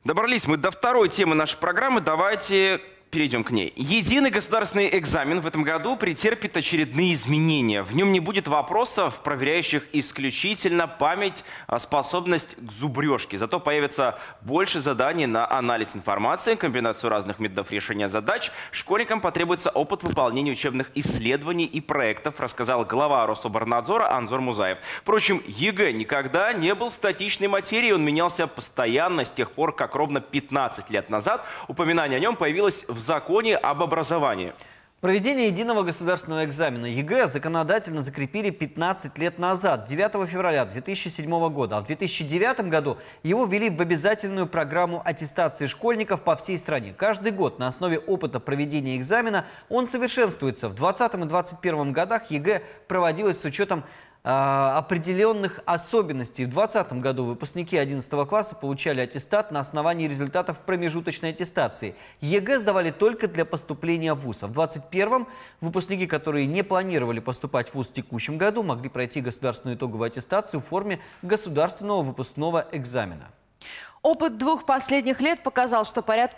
Добрались мы до второй темы нашей программы. Давайте перейдем к ней. Единый государственный экзамен в этом году претерпит очередные изменения. В нем не будет вопросов, проверяющих исключительно память, способность к зубрежке. Зато появится больше заданий на анализ информации, комбинацию разных методов решения задач. Школьникам потребуется опыт выполнения учебных исследований и проектов, рассказал глава Рособорнадзора Анзор Музаев. Впрочем, ЕГЭ никогда не был статичной материей. Он менялся постоянно с тех пор, как ровно 15 лет назад упоминание о нем появилось в законе об образовании. Проведение единого государственного экзамена ЕГЭ законодательно закрепили 15 лет назад, 9 февраля 2007 года. А в 2009 году его ввели в обязательную программу аттестации школьников по всей стране. Каждый год на основе опыта проведения экзамена он совершенствуется. В 2020 и 2021 годах ЕГЭ проводилось с учетом определенных особенностей. В 2020 году выпускники 11 класса получали аттестат на основании результатов промежуточной аттестации. ЕГЭ сдавали только для поступления в вуз. А в 2021 выпускники, которые не планировали поступать в вуз в текущем году, могли пройти государственную итоговую аттестацию в форме государственного выпускного экзамена. Опыт двух последних лет показал, что порядка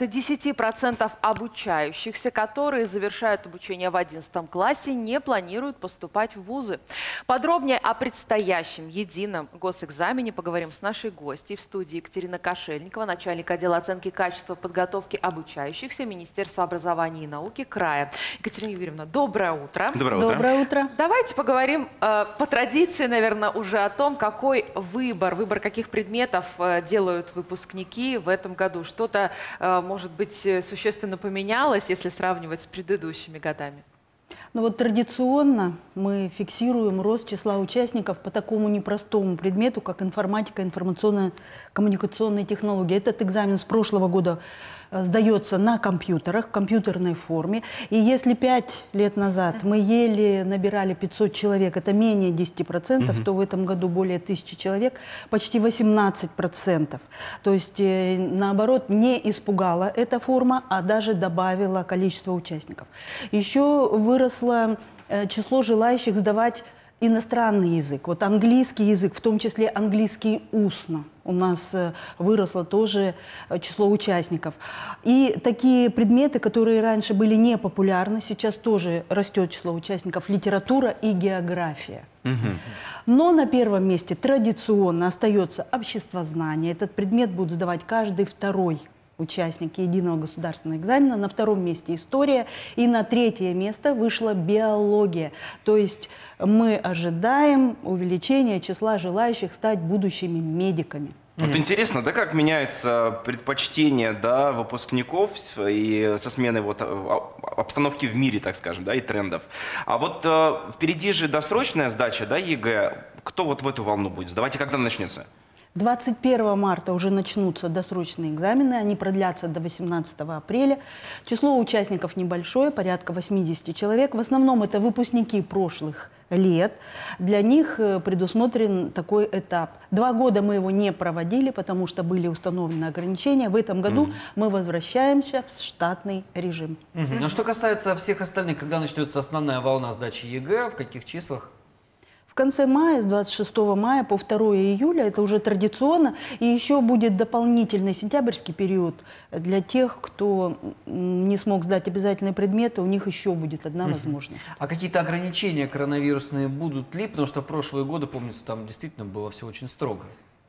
10% обучающихся, которые завершают обучение в 11 классе, не планируют поступать в вузы. Подробнее о предстоящем едином госэкзамене поговорим с нашей гостьей в студии Екатерина Кошельникова, начальник отдела оценки качества подготовки обучающихся Министерства образования и науки края. Екатерина Юрьевна, доброе утро. Доброе утро. Доброе утро. Давайте поговорим по традиции, наверное, уже о том, какой выбор каких предметов делают выпускники в этом году. Что-то, может быть, существенно поменялось, если сравнивать с предыдущими годами? Ну вот традиционно мы фиксируем рост числа участников по такому непростому предмету, как информатика, информационно-коммуникационные технологии. Этот экзамен с прошлого года сдается на компьютерах, в компьютерной форме. И если 5 лет назад мы еле набирали 500 человек, это менее 10%, то в этом году более 1000 человек, почти 18%. То есть, наоборот, не испугала эта форма, а даже добавила количество участников. Еще выросло число желающих сдавать иностранный язык. Вот английский язык, в том числе английский устно. У нас выросло тоже число участников. И такие предметы, которые раньше были не популярны, сейчас тоже растет число участников. Литература и география. Но на первом месте традиционно остается обществознание. Этот предмет будет сдавать каждый второй участник единого государственного экзамена. На втором месте история. И на третье место вышла биология. То есть мы ожидаем увеличения числа желающих стать будущими медиками. Вот интересно, да, как меняется предпочтение, да, выпускников и со сменой вот обстановки в мире, так скажем, да, и трендов. А вот впереди же досрочная сдача, да, ЕГЭ. Кто вот в эту волну будет сдавать и когда начнется? 21 марта уже начнутся досрочные экзамены, они продлятся до 18 апреля. Число участников небольшое, порядка 80 человек. В основном это выпускники прошлых лет. Для них предусмотрен такой этап. 2 года мы его не проводили, потому что были установлены ограничения. В этом году мы возвращаемся в штатный режим. А что касается всех остальных, когда начнется основная волна сдачи ЕГЭ, в каких числах? В конце мая, с 26 мая по 2 июля, это уже традиционно. И еще будет дополнительный сентябрьский период для тех, кто не смог сдать обязательные предметы, у них еще будет одна возможность. А какие-то ограничения коронавирусные будут ли? Потому что в прошлые годы, помнится, там действительно было все очень строго.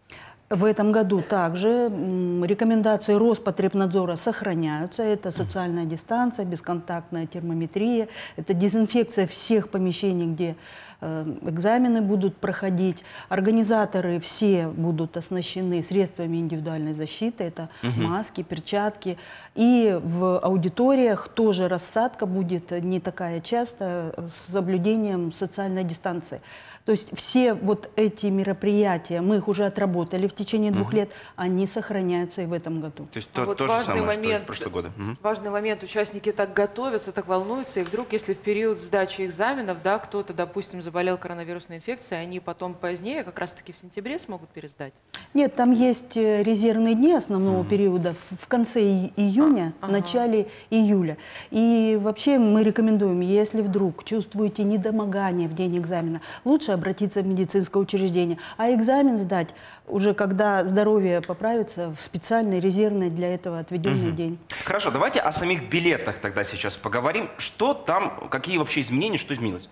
В этом году также рекомендации Роспотребнадзора сохраняются. Это социальная дистанция, бесконтактная термометрия, это дезинфекция всех помещений, где экзамены будут проходить. Организаторы все будут оснащены средствами индивидуальной защиты. Это маски, перчатки. И в аудиториях тоже рассадка будет не такая часто, с соблюдением социальной дистанции. То есть все вот эти мероприятия, мы их уже отработали в течение 2 лет, они сохраняются и в этом году. То есть то же самое, что и в прошлые годы. Важный момент, участники так готовятся, так волнуются, и вдруг, если в период сдачи экзаменов, да, кто-то, допустим, заболел коронавирусной инфекцией, они потом позднее, как раз-таки в сентябре, смогут пересдать? Нет, там есть резервные дни основного периода в конце июня, в начале июля. И вообще мы рекомендуем, если вдруг чувствуете недомогание в день экзамена, лучше обратиться в медицинское учреждение, а экзамен сдать уже когда здоровье поправится в специальный резервный для этого отведенный день. Хорошо, давайте о самих билетах тогда сейчас поговорим. Что там, какие вообще изменения, что изменилось?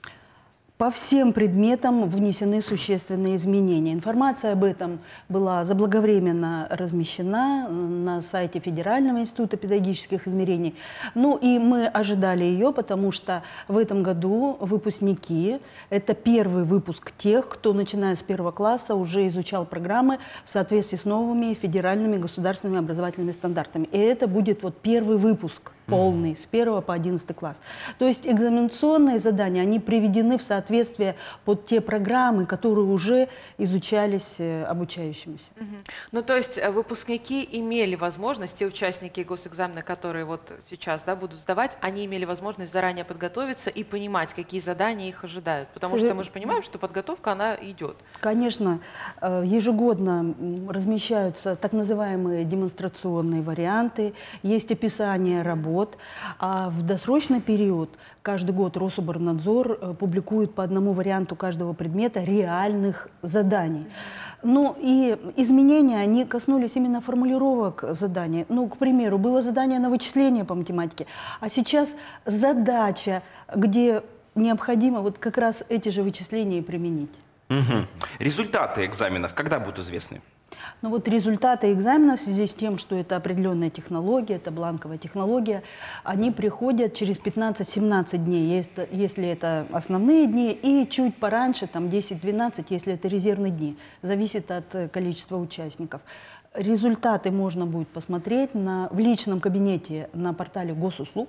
По всем предметам внесены существенные изменения. Информация об этом была заблаговременно размещена на сайте Федерального института педагогических измерений. Ну и мы ожидали ее, потому что в этом году выпускники, это первый выпуск тех, кто, начиная с 1 класса, уже изучал программы в соответствии с новыми федеральными государственными образовательными стандартами. И это будет вот первый выпуск полный, с 1 по 11 класс. То есть экзаменационные задания, они приведены в соответствие под те программы, которые уже изучались обучающимися. Ну, то есть выпускники имели возможность, те участники госэкзамена, которые вот сейчас будут сдавать, они имели возможность заранее подготовиться и понимать, какие задания их ожидают. Потому что мы же понимаем, что подготовка, она идет. Конечно, ежегодно размещаются так называемые демонстрационные варианты, есть описание работ. А в досрочный период каждый год Рособорнадзор публикует по одному варианту каждого предмета реальных заданий. Ну и изменения, они коснулись именно формулировок заданий. Ну, к примеру, было задание на вычисление по математике, а сейчас задача, где необходимо вот как раз эти же вычисления и применить. Результаты экзаменов когда будут известны? Ну вот результаты экзамена в связи с тем, что это определенная технология, это бланковая технология, они приходят через 15-17 дней, если это основные дни, и чуть пораньше, там 10-12, если это резервные дни. Зависит от количества участников. Результаты можно будет посмотреть в личном кабинете на портале госуслуг.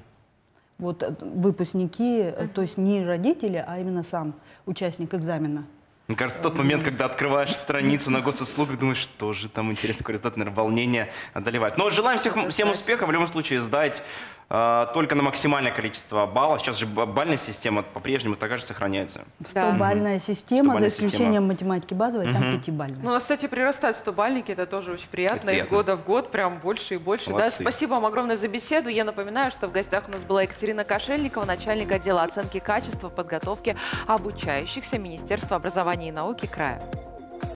Вот выпускники, то есть не родители, а именно сам участник экзамена. Мне кажется, тот момент, когда открываешь страницу на госуслугах, думаешь, что же там интересно, какой результат, наверное, волнение одолевает. Но желаем всем успеха, в любом случае сдать только на максимальное количество баллов. Сейчас же бальная система по-прежнему такая же сохраняется. 100-бальная система, за исключением математики базовой, там 5-бальная. Ну, у нас, кстати, прирастают 100-бальники, это тоже очень приятно, из года в год прям больше и больше. Да? Спасибо вам огромное за беседу. Я напоминаю, что в гостях у нас была Екатерина Кошельникова, начальник отдела оценки качества подготовки обучающихся Министерства образования и науки края.